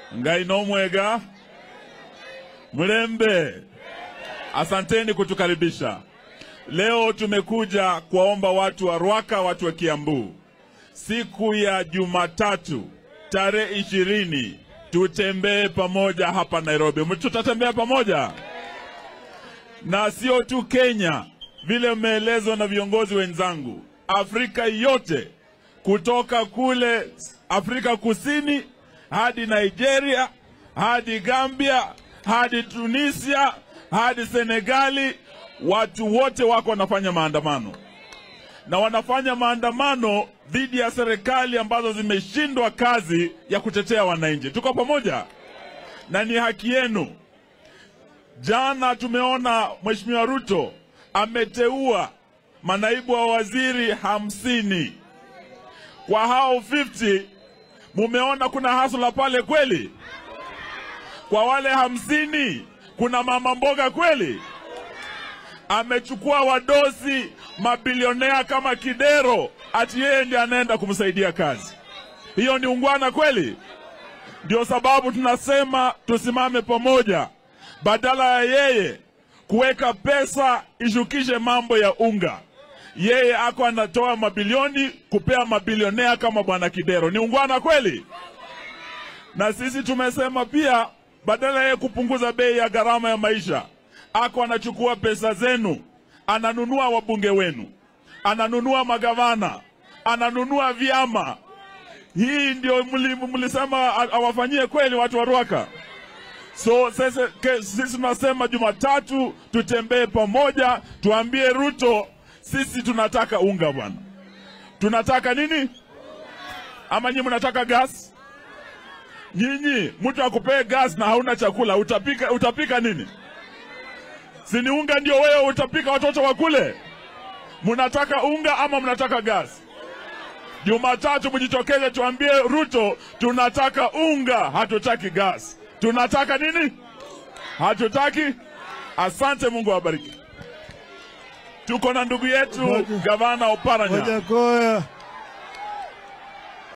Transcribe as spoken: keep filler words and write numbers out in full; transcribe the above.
Ngai no mwega. Mlembe. Asanteni kutukaribisha. Leo tumekuja kuwaomba watu wa Rwaka, watu wa Kiambu. Siku ya Jumatatu, tarehe ishirini, tutembee pamoja hapa Nairobi. Tutatembea pamoja. Na sio tu Kenya, vile mmeelezwa na viongozi wenzangu. Afrika yote, kutoka kule Afrika Kusini, hadi Nigeria, hadi Gambia, hadi Tunisia, hadi Senegali, watu wote wako wanafanya maandamano. Na wanafanya maandamano dhidi ya serikali ambazo zimeshindwa kazi ya kutetea wananchi. Tuko pamoja? Na ni haki yenu. Jana tumeona Mheshimiwa Ruto ameteua manaibu wa waziri hamsini. Kwa hao hamsini, mumeona kuna hasla pale kweli? Kwa wale hamsini, kuna mama mboga kweli? Amechukua wadosi mabilionea kama Kidero, ati yeye ndiye anaenda kumsaidia kazi. Hiyo ni ungwana kweli? Ndio sababu tunasema tusimame pamoja. Badala ya yeye kuweka pesa ishukishe mambo ya unga, yeye ako anatoa mabilioni kupea mabilionea kama bwana Kidero. Ni ungwana kweli? Na sisi tumesema pia, badala ya kupunguza bei ya gharama ya maisha, ako anachukua pesa zenu, ananunua wabunge wenu, ananunua magavana, ananunua vyama. Hii ndio mlisema awafanyie kweli watu wa Rwaka? So sisi, sisi tunasema Jumatatu tutembee pamoja, tuambie Ruto sisi tunataka unga bwana. Tunataka nini? Ama nyinyi mnataka gas? Nyinyi mtu akupee gas na hauna chakula, utapika utapika nini? Si ni unga ndio wewe utapika watoto wakule? Mnataka unga ama mnataka gas? Jumatatu mjitokeze tuambie Ruto tunataka unga, hatutaki gas. Tunataka nini? Hatutaki. Asante, Mungu awabariki. Tuko na ndugu yetu Gavana Oparanya.